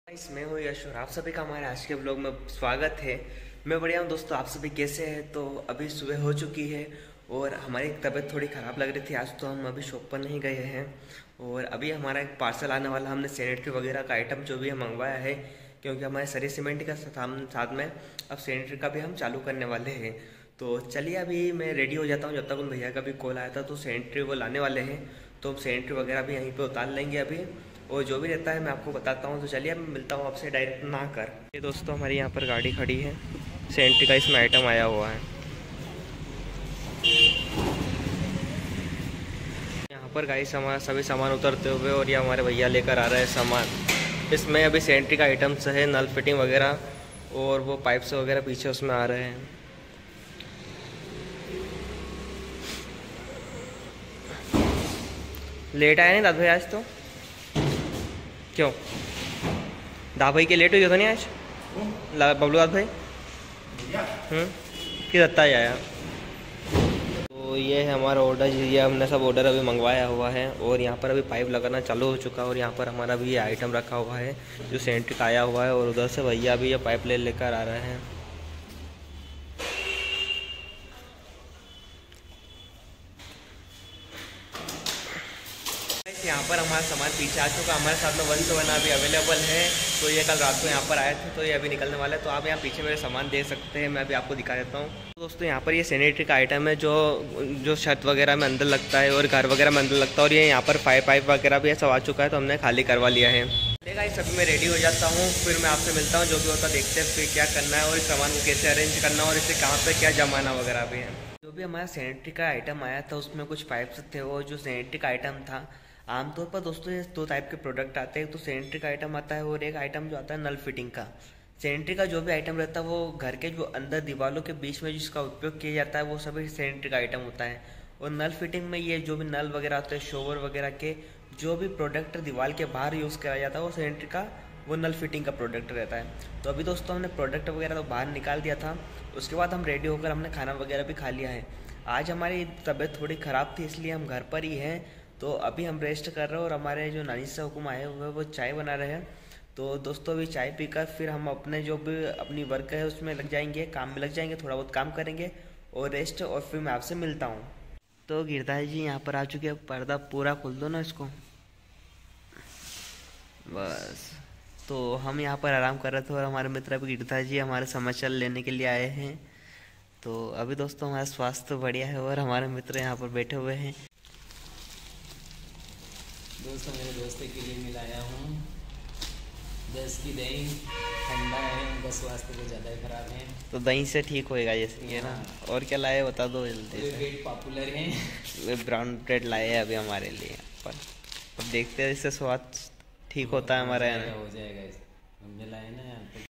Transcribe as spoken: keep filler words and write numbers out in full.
Guys, मैं हूँ यश और आप सभी का हमारे आज के ब्लॉग में स्वागत है। मैं बढ़िया हूँ दोस्तों, आप सभी कैसे हैं? तो अभी सुबह हो चुकी है और हमारी तबीयत थोड़ी ख़राब लग रही थी आज, तो हम अभी शॉप पर नहीं गए हैं। और अभी हमारा एक पार्सल आने वाला, हमने सैनिटरी वगैरह का आइटम जो भी है मंगवाया है, क्योंकि हमारे सरी सीमेंट का साथ में अब सैनिटरी का भी हम चालू करने वाले हैं। तो चलिए अभी मैं रेडी हो जाता हूँ, जब तक उन भैया का भी कॉल आया था। तो सैनिटरी वो लाने वाले हैं, तो हम सैनिटरी वगैरह भी यहीं पे उतार लेंगे अभी, और जो भी रहता है मैं आपको बताता हूँ। तो चलिए मैं मिलता हूँ आपसे डायरेक्ट ना कर। ये दोस्तों हमारी यहाँ पर गाड़ी खड़ी है, सैनिटरी का इसमें आइटम आया हुआ है। यहाँ पर गाइस हमारा सभी सामान उतरते हुए, और ये हमारे भैया लेकर आ रहे हैं सामान। इसमें अभी सैनिटरी का आइटम्स है, नल फिटिंग वगैरह, और वो पाइप्स वगैरह पीछे उसमें आ रहे हैं। लेट आया नहीं दाद भाई आज? तो क्यों दाद भाई के लेट हुई था नहीं आज? बबलू दाद भाई हम्म कि दत्ता ही आया। तो ये है हमारा ऑर्डर, ये हमने सब ऑर्डर अभी मंगवाया हुआ है, और यहाँ पर अभी पाइप लगाना चालू हो चुका है। और यहाँ पर हमारा भी ये आइटम रखा हुआ है जो सैनिटरी का आया हुआ है, और उधर से भैया भी ये पाइप ले लेकर आ रहे हैं। यहाँ पर हमारा सामान पीछे आ चुका, हमारे साथ में वन से वन अभी अवेलेबल है। तो ये कल रात को यहाँ पर आए थे, तो ये अभी निकलने वाला है। तो आप यहाँ पीछे मेरे सामान देख सकते हैं, मैं अभी आपको दिखा देता हूँ। तो दोस्तों यहाँ पर ये सैनिटरी का आइटम है जो जो छत वगैरह में अंदर लगता है और घर वगैरह में अंदर लगता है। और ये यहाँ पर फाइव पाइप वगैरह भी सब आ चुका है, तो हमने खाली करवा लिया है। ठीक है, सभी मैं रेडी हो जाता हूँ, फिर मैं आपसे मिलता हूँ। जो भी होता देखते हैं फिर क्या करना है, और इस सामान को कैसे अरेंज करना है, और इसे कहाँ पर क्या जमाना वगैरह भी है। जो भी हमारा सैनिटरी का आइटम आया था उसमें कुछ पाइप्स थे। वो जो सैनिटरी का आइटम था, आमतौर पर दोस्तों ये दो टाइप के प्रोडक्ट आते हैं। तो सैनिटरी का आइटम आता है, और एक आइटम जो आता है नल फिटिंग का। सैनिटरी का जो भी आइटम रहता है वो घर के जो अंदर दीवारों के बीच में जिसका उपयोग किया जाता है वो सभी सैनिटरी का आइटम होता है। और नल फिटिंग में ये जो भी नल वगैरह होते हैं, शोवर वगैरह के जो भी प्रोडक्ट दीवार के बाहर यूज़ किया जाता है वो सैनिटरी का वो नल फिटिंग का प्रोडक्ट रहता है। तो अभी दोस्तों हमने प्रोडक्ट वगैरह तो बाहर निकाल दिया था, उसके बाद हम रेडी होकर हमने खाना वगैरह भी खा लिया है। आज हमारी तबीयत थोड़ी ख़राब थी, इसलिए हम घर पर ही हैं। तो अभी हम रेस्ट कर रहे हैं, और हमारे जो नानी से हुक्म आए हुए हैं वो चाय बना रहे हैं। तो दोस्तों अभी चाय पीकर फिर हम अपने जो भी अपनी वर्क है उसमें लग जाएंगे, काम में लग जाएंगे, थोड़ा बहुत काम करेंगे और रेस्ट, और फिर मैं आपसे मिलता हूँ। तो गिरधारी जी यहाँ पर आ चुके हैं, पर्दा पूरा खोल दो ना इसको, बस। तो हम यहाँ पर आराम कर रहे थे, और हमारे मित्र अभी गिरधारी जी हमारे समाचार लेने के लिए आए हैं। तो अभी दोस्तों हमारा स्वास्थ्य बढ़िया है, और हमारे मित्र यहाँ पर बैठे हुए हैं। दोस्तों मेरे दोस्त के लिए मिलाया हूँ दस की दही, ठंडा है, उनका स्वास्थ्य बहुत ज़्यादा खराब है। तो दही से ठीक होएगा जैसे ये ना। और क्या लाए बता दो जल्दी से। ब्रेड पॉपुलर है, वे ब्राउन ब्रेड लाए हैं अभी हमारे लिए, पर अब देखते हैं इससे स्वाद ठीक होता है हमारे यहाँ। हो जाएगा, हमने लाए ना यहाँ पे।